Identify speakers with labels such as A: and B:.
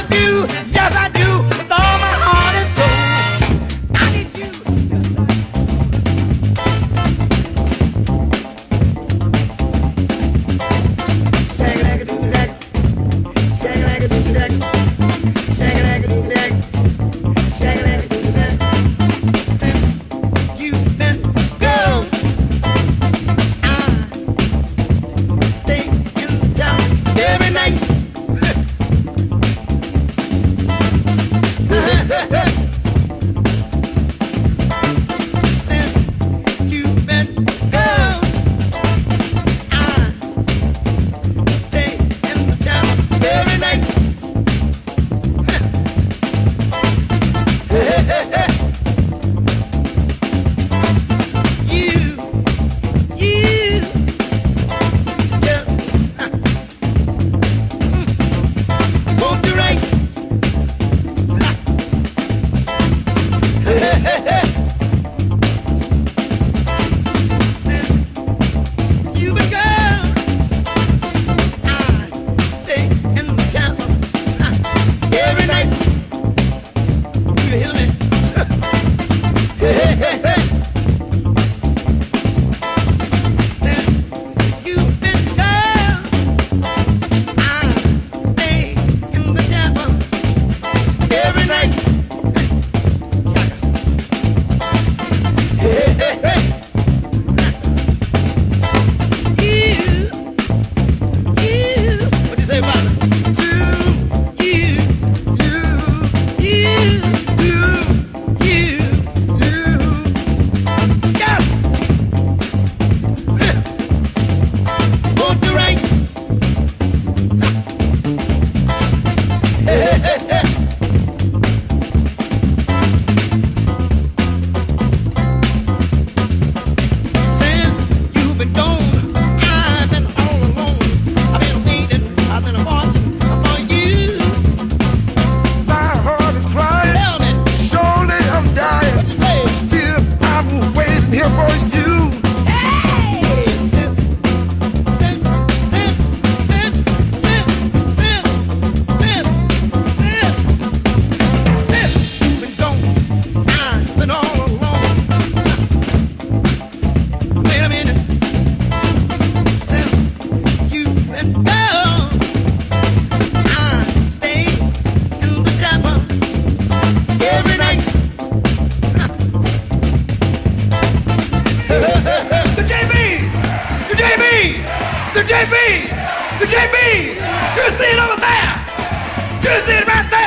A: you, yes I do, with all my heart and soul. I need you. Shake it like a doobie deck. Shake it like a doobie deck. Shake it like a doobie deck. Shake it like a doobie deck. Since you've been gone, I stay in town every night. Since you've been gone, I stay in the town every night. You just won't do right. Since you've been gone, I stay in the town every night. You hear me? Since you've been gone, I stay in the town every night. What you say about it? Yes! Won't do right. Since you've been gone, I've been all alone. I've been waiting, I've been watching for you.
B: My heart is crying,
A: Tell me,
B: surely I'm dying,
A: what you say?
B: but still I'm waiting here for you.
A: Hey! Since you've been gone, I've been all alone. Wait a minute. Since you've been gone, I stay in the tavern every night. The JB! The JB! The JB! The JB! You see it over there! You see it right there!